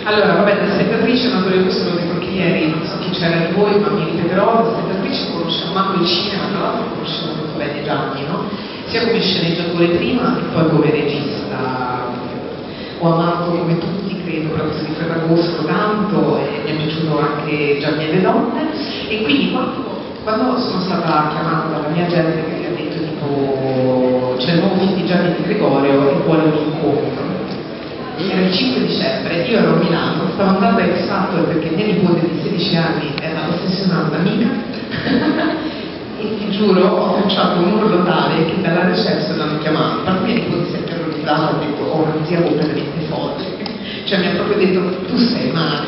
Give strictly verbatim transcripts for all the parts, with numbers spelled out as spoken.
Allora, vabbè, la settatrice, ma quello questo lo dico ieri, non so chi c'era di voi, ma mi ripeterò, la settatrice conosce manco il cinema, tra l'altro conoscevo molto bene Gianni, no? Sia come sceneggiatore prima e poi come regista. Ho amato come tutti, credo, proprio di Ferragosto tanto, e mi è piaciuto anche Gianni e le donne, e quindi quando, quando sono stata chiamata dalla mia gente che mi ha detto tipo c'è il nuovo film di Gianni Di Gregorio e vuole un incontro, era il cinque dicembre, io ero a Milano, stavo andando a X Factor perché mia nipote di sedici anni era ossessionata amica e ti giuro ho facciato un urlo tale che dalla reception l'hanno chiamato, ma mia nipote si è terrorizzata, ha detto ho una zia completamente folle, cioè mi ha proprio detto tu sei male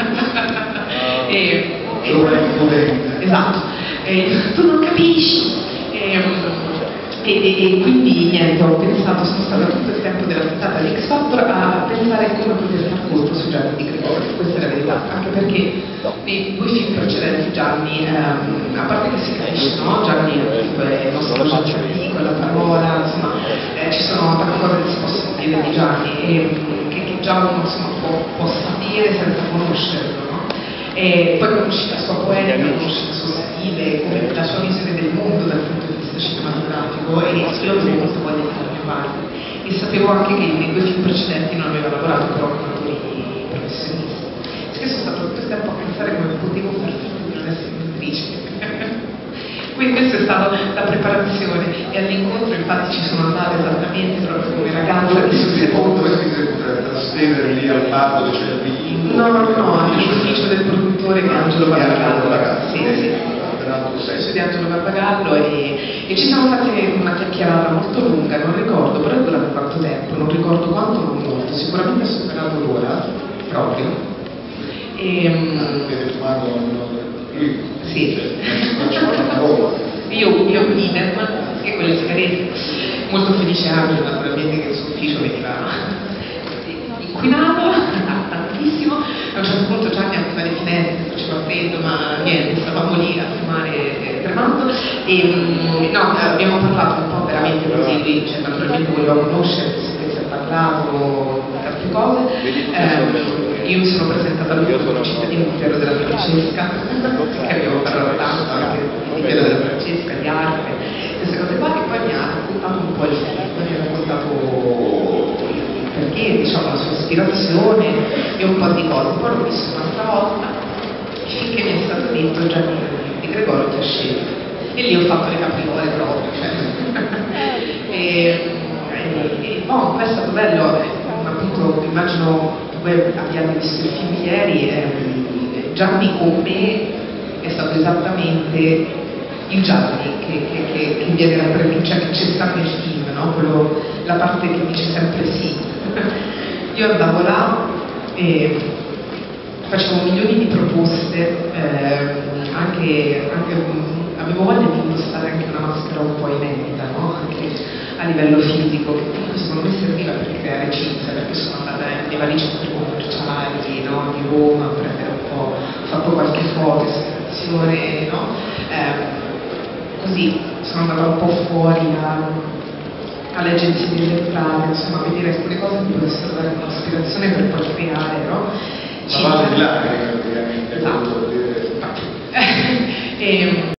e, e, esatto, e, tu non capisci e, E, e, e quindi niente, ho pensato, sono stata tutto il tempo della puntata di X Factor a pensare a come poter far conto su Gianni Di Gregorio, questa è la verità, anche perché nei due film precedenti Gianni, ehm, a parte che si capisce, no? Gianni è il nostro Gianni con la parola, insomma, eh, ci sono tante cose che si possono dire di Gianni e che, che già uno insomma, può, può sapere senza conoscerlo, no? E poi conosci la sua poetica, conosci il suo stile, come la sua visione del mondo dal punto di vista cinematografico, e io avevo molto voglia di fare mia parte e sapevo anche che nei due film precedenti non aveva lavorato però con attori professionisti, perché sono stato tutto il tempo a pensare come potevo far finta di non essere un'attrice quindi questa è stata la preparazione e all'incontro infatti ci sono andata esattamente proprio come ragazza di sul secondo. Come si potrebbe trasferire lì al bar dove c'è il vino? No, no, no, all'ufficio del produttore che è Angelo Barbagallo. Sì, sì. Di Angelo Barbagallo e, e ci siamo fatti una chiacchierata molto lunga, non ricordo, però è durato quanto tempo, non ricordo quanto, non molto, sicuramente ha superato l'ora proprio. E, um, sì. io, io idem, che quelle sigarette, molto felice Angelo naturalmente che il suo ufficio veniva inquinato tantissimo. A un certo punto Gianni ha avuto le finestre, faceva freddo, ma niente, stavamo lì a fumare eh, tremando e no, abbiamo parlato un po' veramente così, lui cioè, naturalmente voleva conoscere, si è parlato tante cose, eh, io mi sono presentata a lui come cittadino intero della Francesca, che abbiamo parlato tanto anche dell'intero della Francesca, di arte, queste cose qua, e poi mi ha raccontato un po' il film, mi ha raccontato perché, diciamo, la sua ispirazione e un po' di cose. Poi l'ho visto un'altra volta finché mi è stato detto Gianni Di Gregorio ti ha scelto e lì ho fatto le capriole proprio, cioè. e, e, e oh, questo è stato bello, appunto immagino voi abbiate visto il film ieri, eh, Gianni con me è stato esattamente il Gianni che, che, che, che viene rappresentato, cioè che c'è stato nel film, no? Quello, la parte che dice sempre sì. Io andavo là e facevo milioni di proposte, eh, anche, anche avevo voglia di indossare anche una maschera un po' inedita, no? Anche a livello fisico, che comunque secondo me serviva per creare cinzia, perché sono andata nei vari centri commerciali, no? Di Roma a prendere un po', ho fatto qualche foto, ispirazione, no? Eh, così sono andata un po' fuori a alle agenzie di elettrare, insomma, a vedere alcune cose che potessero dare un'ispirazione per poi creare, no? La base di là, praticamente. Esatto. e,